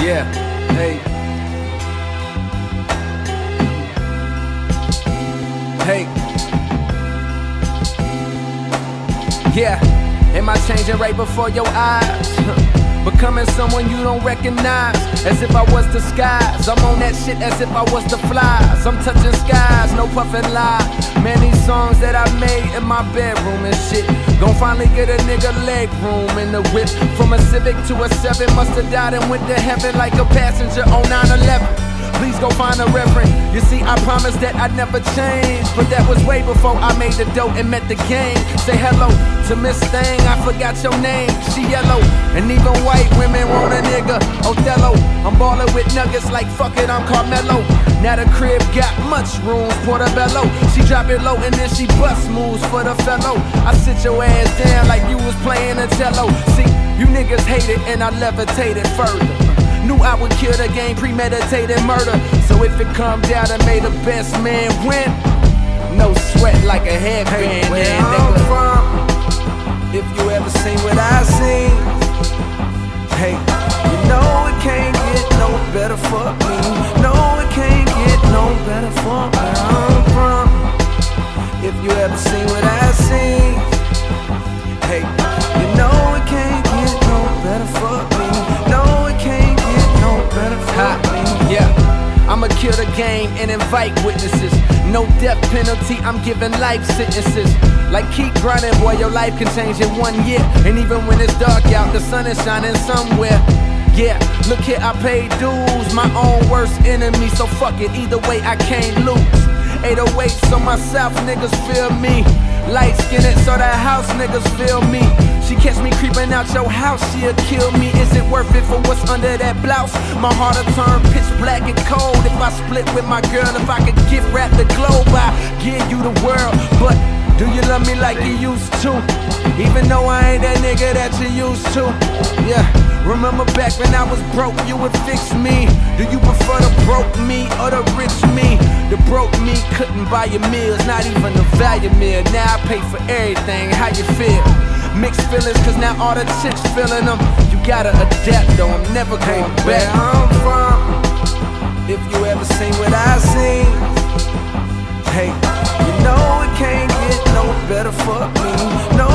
Yeah, hey. Hey. Yeah, am I changing right before your eyes? Becoming someone you don't recognize, as if I was disguised. I'm on that shit as if I was the flies. I'm touching skies, no puffin' lie. Man, these songs that I made in my bedroom and shit gon' finally get a nigga leg room in the whip. From a Civic to a 7, musta died and went to heaven like a passenger on 9/11. Please go find a reverend. You see, I promised that I'd never change, but that was way before I made the dough and met the game. Say hello to Miss Thing, I forgot your name. She yellow, and even white women want a nigga. Othello, I'm ballin' with nuggets like fuck it, I'm Carmelo. Now the crib got mushrooms, Portobello. She drop it low and then she bust moves for the fellow. I sit your ass down like you was playing a cello. See, you niggas hate it and I levitated further. Knew I would kill the game, premeditated murder. So if it come down to may the best man win, no sweat like a headband. Hey, where I'm from, if you ever seen what I seen, hey, you know it can't get no better for me. No, it can't get no better for where I'm from. If you ever seen what I seen, hey, you know it can't get no better for me. No, it can't get no better for me. Yeah, I'ma kill the game and invite witnesses. No death penalty, I'm giving life sentences. Like keep grinding, boy, your life can change in 1 year. And even when it's dark out, the sun is shining somewhere. Yeah, look here, I paid dues, my own worst enemy. So fuck it, either way I can't lose. 808s on my south, niggas feel me. Light skinned so the house niggas feel me. She catch me creeping out your house, she'll kill me. Is it worth it for what's under that blouse? My heart'll turn pitch black and cold if I split with my girl. If I could gift wrap the globe, I'd give you the world. But do you love me like you used to? Even though I ain't that nigga that you used to. Yeah, remember back when I was broke, you would fix me. Do you prefer the broke me or the rich me? The broke me couldn't buy your meals, not even a value meal. Now I pay for everything, how you feel? Mixed feelings, cause now all the chicks feeling them. You gotta adapt though, I'm never going back. Where I'm from, if you ever seen what I seen, hey, you know it can't get no better for me. No,